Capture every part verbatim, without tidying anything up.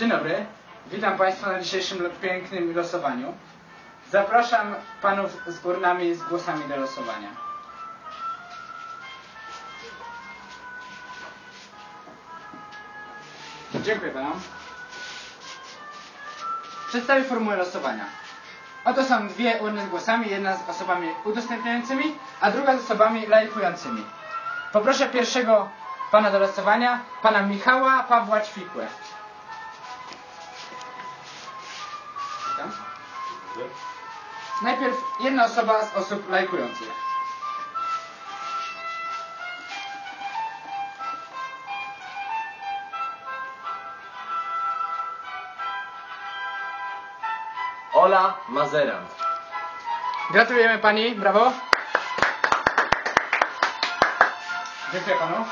Dzień dobry, witam Państwa na dzisiejszym pięknym losowaniu. Zapraszam Panów z urnami z głosami do losowania. Dziękuję Panom. Przedstawię formułę losowania. Oto są dwie urny z głosami, jedna z osobami udostępniającymi, a druga z osobami lajkującymi. Poproszę pierwszego Pana do losowania, Pana Michała Pawła Ćwikłę. Witam. Najpierw jedna osoba z osób lajkujących. Ola Mazerant. Gratulujemy Pani, brawo. Dziękuję Panu.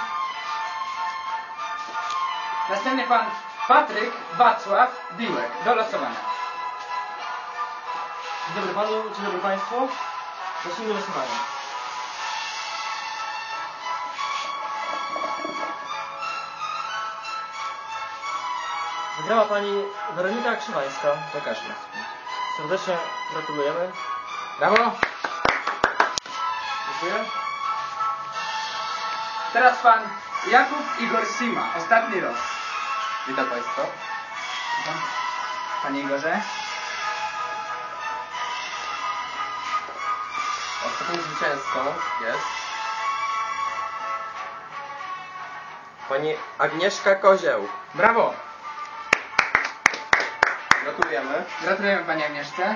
Następnie Pan Patryk Wacław Biłek do losowania. Dzień dobry Panu, dzień dobry Państwu. Prosimy do losowania. Wygrała Pani Weronika Krzywańska do Kaszmir. Serdecznie gratulujemy. Brawo. Dziękuję. Teraz Pan Jakub Igor Sima, ostatni los. Witam Państwa. Witam. Panie Igorze. Ostatnią zwycięzcą jest Pani Agnieszka Kozieł. Brawo. Gratulujemy. Gratulujemy Pani Agnieszce.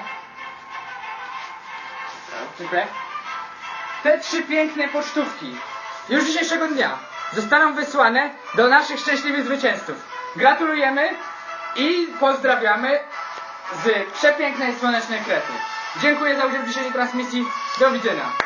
Dziękuję. Te trzy piękne pocztówki już dzisiejszego dnia zostaną wysłane do naszych szczęśliwych zwycięzców. Gratulujemy i pozdrawiamy z przepięknej słonecznej Krety. Dziękuję za udział w dzisiejszej transmisji. Do widzenia.